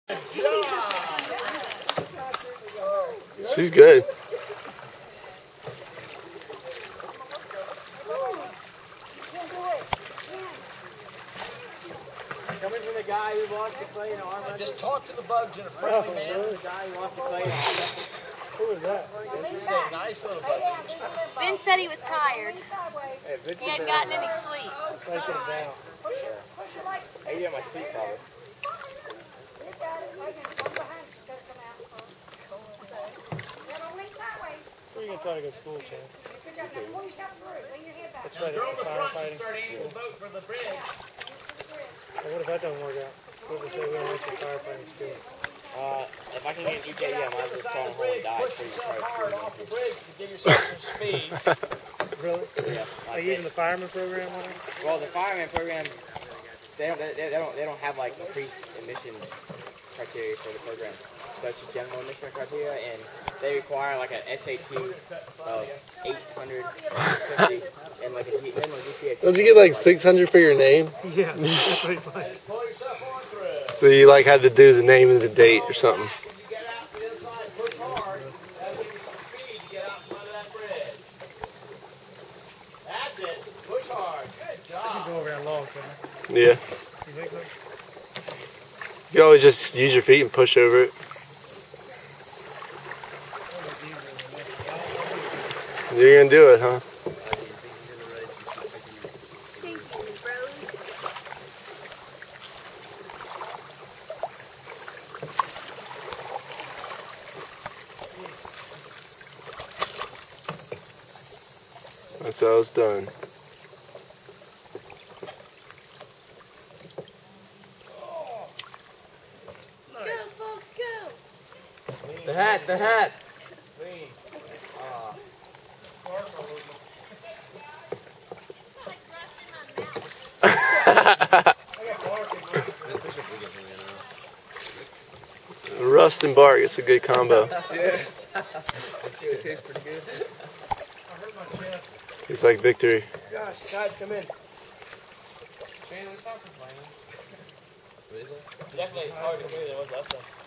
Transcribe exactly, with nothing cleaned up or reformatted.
She's good. Coming from the guy who wants to play in arm. Just talk to the bugs in a friendly manner. The guy who wants to play in arm. Who is that? This is a nice little bug. Ben said he was tired. Hey, He hadn't gotten any sleep. Take him down. I get my sleep problem. Where are you going to try to go to school, Chad? That's right, Girl in it's the front should firefighting. start aiming the boat for the bridge. Well, what if that doesn't work out? What if we say we're going to make the firefighting school? Uh, if I can get an E J, yeah, I might as well fall home and die Push before you yourself try hard to off the bridge to give yourself some speed. Really? Yeah. Are you using the fireman program on it? Well, the fireman program, they don't, they, they don't, they don't have like increased emission criteria for the program. So it's just general emission criteria, and they require like an S A T of eight hundred fifty and like a G, minimum G P A. Don't you get like six hundred for your name? Yeah, that's what he's like. Pull yourself on through. So you like had to do the name and the date or something. When you get out to the other side, push hard. That'll give you some speed to get out from under that bridge. That's it. Push hard. Good You job. can go over that log, couldn't Yeah. you? You think so? You always just use your feet and push over it. You're gonna do it, huh? Thank you, Rose. That's how it's done. Go, folks, go! The hat, the hat. Rust and bark, it's a good combo. Yeah. It tastes pretty good. It's like victory. Gosh, guys, come in. Shane, let's not complain. What is it? Definitely harder to move than it was last time.